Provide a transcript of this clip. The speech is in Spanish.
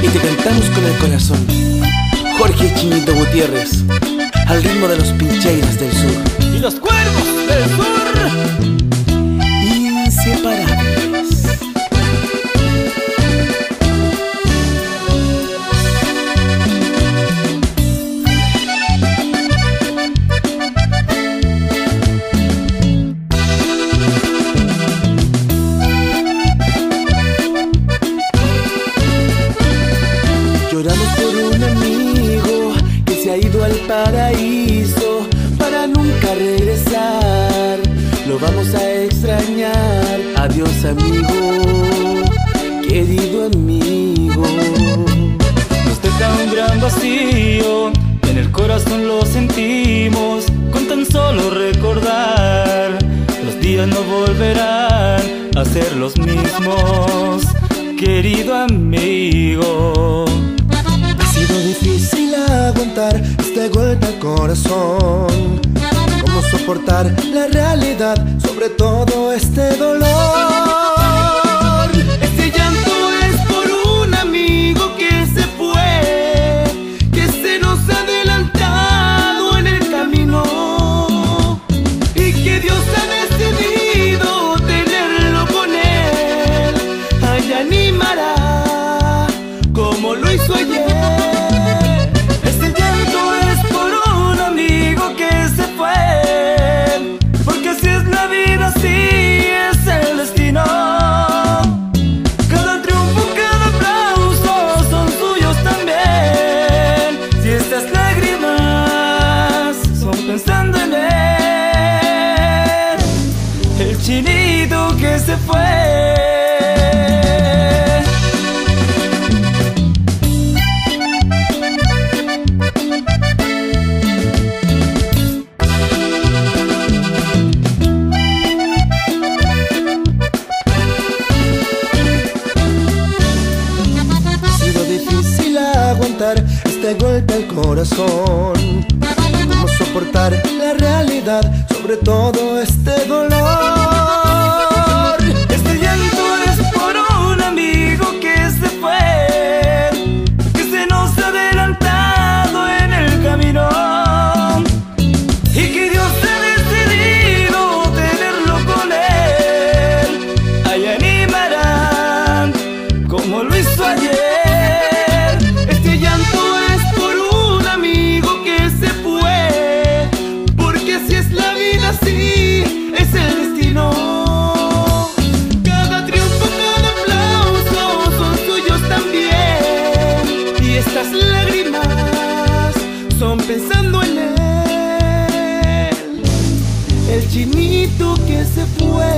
y te cantamos con el corazón. Jorge Chinito Gutiérrez, al ritmo de los Pincheiras del Sur y los Cuervos del Sur, inseparables. Lloramos por un amigo que se ha ido al paraíso para nunca regresar. Lo vamos a extrañar. Adiós, amigo, querido amigo. nos deja un gran vacío, en el corazón lo sentimos. Con tan solo recordar, los días no volverán a ser los mismos, querido amigo. Ha sido difícil aguantar este golpe al corazón. ¿Cómo soportar la realidad sobre todo este dolor? Este llanto es por un amigo que se fue, que se nos ha adelantado en el camino y que Dios ha decidido tenerlo con él. Ay, animará como lo hizo ayer. Pensando en él, el chinito que se fue. Ha sido difícil aguantar este golpe al corazón. ¿Cómo soportar la realidad sobre todo este dolor? Este llanto es por un amigo que se fue, que se nos ha adelantado en el camino y que Dios ha decidido tenerlo con él. Ahí animarán como lo hizo ayer. Así es el destino. Cada triunfo, cada aplauso son suyos también. Y estas lágrimas son pensando en él, el chinito que se fue.